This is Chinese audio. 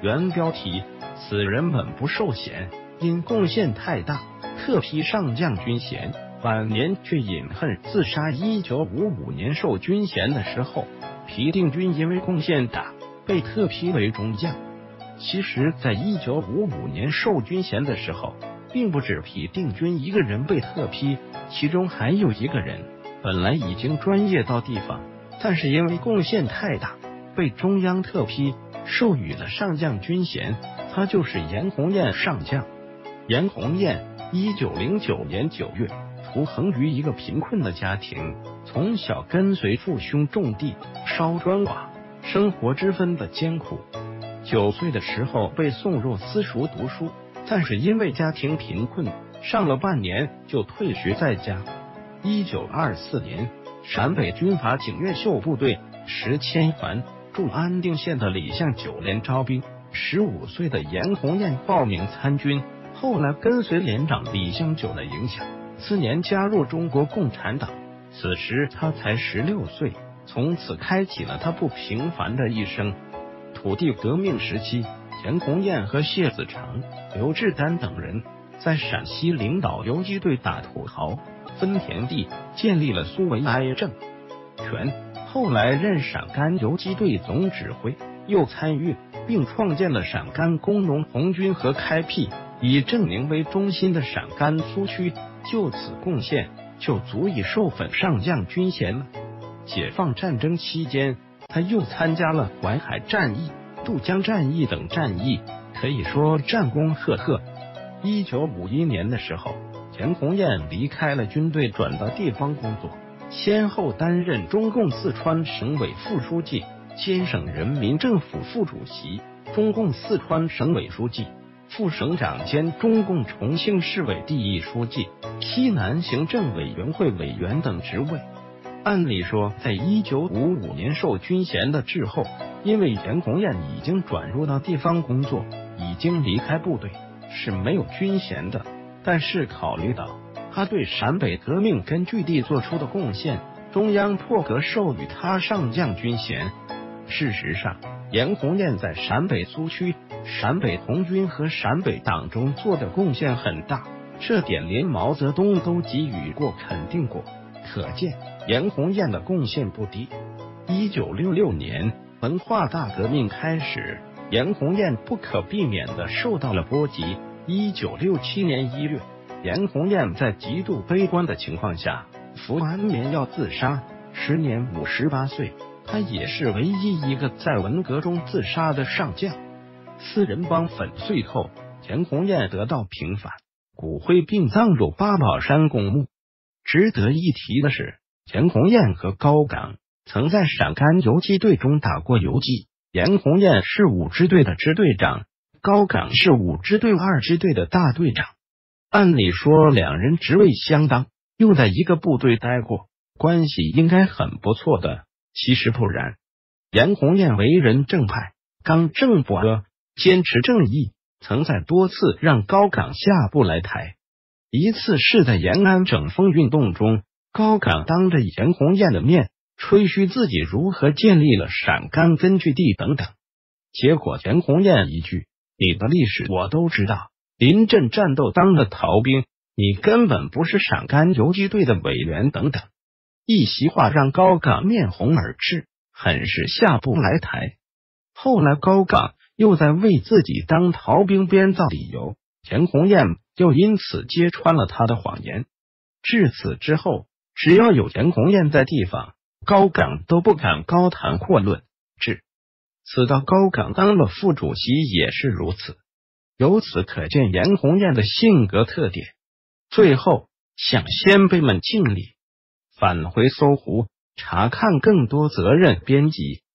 原标题：此人本不受衔，因贡献太大，特批上将军衔，晚年却饮恨自杀。1955年授军衔的时候，皮定均因为贡献大，被特批为中将。其实，在1955年授军衔的时候，并不止皮定均一个人被特批，其中还有一个人本来已经专业到地方，但是因为贡献太大，被中央特批，授予了上将军衔。他就是严洪彦上将。严洪彦1909年9月出生于一个贫困的家庭，从小跟随父兄种地、烧砖瓦，生活十分的艰苦。9岁的时候被送入私塾读书，但是因为家庭贫困，上了半年就退学在家。1924年，陕北军阀景岳秀部队10千团驻安定县的李相9连招兵，15岁的严洪彦报名参军，后来跟随连长李相9的影响，次年加入中国共产党。此时他才16岁，从此开启了他不平凡的一生。土地革命时期，严洪彦和谢子成、刘志丹等人在陕西领导游击队打土豪、分田地，建立了苏维埃政权。后来任陕甘游击队总指挥，又参与并创建了陕甘工农红军和开辟以正宁为中心的陕甘苏区，就此贡献就足以受封上将军衔了。解放战争期间，他又参加了淮海战役、渡江战役等战役，可以说战功赫赫。1951年的时候，严洪彦离开了军队，转到地方工作，先后担任中共四川省委副书记、兼省人民政府副主席、中共四川省委书记、副省长兼中共重庆市委第一书记、西南行政委员会委员等职位。按理说，在1955年授军衔的之后，因为严洪彦已经转入到地方工作，已经离开部队，是没有军衔的。但是考虑到他对陕北革命根据地做出的贡献，中央破格授予他上将军衔。事实上，严洪彦在陕北苏区、陕北红军和陕北党中做的贡献很大，这点连毛泽东都给予过肯定过，可见严洪彦的贡献不低。1966年文化大革命开始，严洪彦不可避免地受到了波及。1967年1月，严洪彦在极度悲观的情况下服安眠药自杀，时年58岁。他也是唯一一个在文革中自杀的上将。四人帮粉碎后，严洪彦得到平反，骨灰并葬入八宝山公墓。值得一提的是，严洪彦和高岗曾在陕甘游击队中打过游击，严洪彦是5支队的支队长，高岗是5支队2支队的大队长。按理说两人职位相当，又在一个部队待过，关系应该很不错的。其实不然，严洪彦为人正派，刚正不阿，坚持正义，曾在多次让高岗下部来台。一次是在延安整风运动中，高岗当着严洪彦的面吹嘘自己如何建立了陕甘根据地等等，结果严洪彦一句你的历史我都知道，临阵战斗当了逃兵，你根本不是陕甘游击队的委员等等，一席话让高岗面红耳赤，很是下不来台。后来高岗又在为自己当逃兵编造理由，严洪彦又因此揭穿了他的谎言。至此之后，只要有严洪彦在地方，高岗都不敢高谈阔论。至此到高岗当了副主席也是如此。由此可见严洪彦的性格特点。最后向先辈们敬礼，返回搜狐查看更多责任编辑。